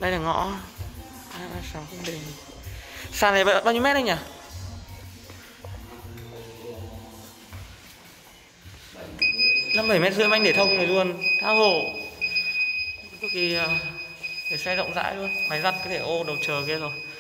Đây là ngõ sàn Cung Đình. Sàn này bao nhiêu mét anh nhỉ? 5-7 mét rưỡi anh để thông này luôn, tha hồ. Cực kỳ để xe rộng rãi luôn. Máy giặt có thể ô đầu chờ kia rồi.